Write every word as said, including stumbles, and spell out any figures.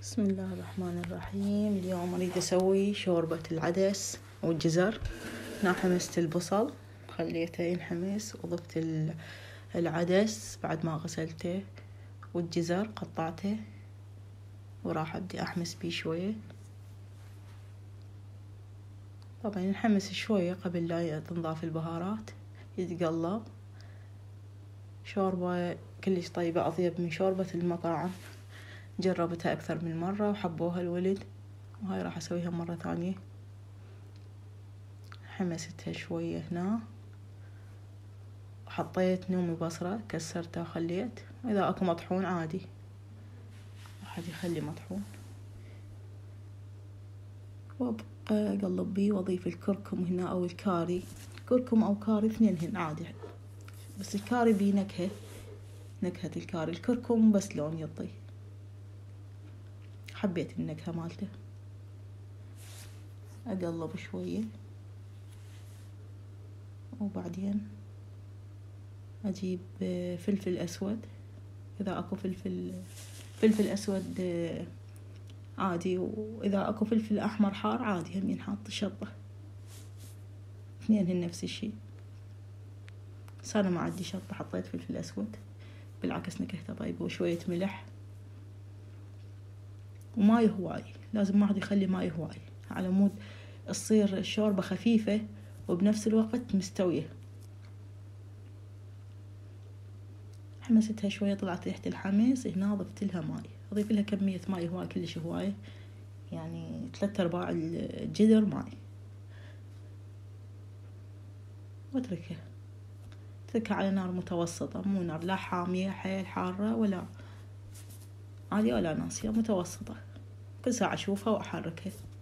بسم الله الرحمن الرحيم. اليوم أريد أسوي شوربة العدس والجزر. هنا حمست البصل خليته ينحمس، وضفت العدس بعد ما غسلته، والجزر قطعته وراح أبدي أحمس بيه شوية. طبعا نحمس شوية قبل لا تنضاف البهارات، يتقلب. شوربة كلش طيبة، أطيب من شوربة المطاعم. جربتها أكثر من مرة وحبوها الولد، وهاي راح أسويها مرة ثانية. حمستها شوية هنا، حطيت نومي بصرة كسرتها وخليت، وإذا أكو مطحون عادي واحد يخلي مطحون. وأبقى أقلب بيه وأضيف الكركم هنا أو الكاري، كركم أو كاري اثنينهن عادي، بس الكاري بيه نكهة نكهة الكاري، الكركم بس لون يعطي، حبيت النكهة مالته. أقلب شوية وبعدين أجيب فلفل أسود، إذا أكو فلفل فلفل أسود عادي، وإذا أكو فلفل أحمر حار عادي هم ينحط شطة، اثنينهن نفس الشي. بس أنا ما عندي شطة، حطيت فلفل أسود، بالعكس نكهته طيبة. وشوية ملح وماي هواي، لازم ما حد يخلي ماي هواي على مود تصير الشوربة خفيفة وبنفس الوقت مستوية. حمستها شوية، طلعت ريحة الحمص، هنا ضفت لها ماي، أضيف لها كمية ماي هواي كلش هواي، يعني ثلاثة أرباع الجدر ماي، واتركها اتركها على نار متوسطة، مو نار لا حامية حيل حارة ولا عالية ولا ناصية، متوسطة. كل ساعة أشوفها وأحركها.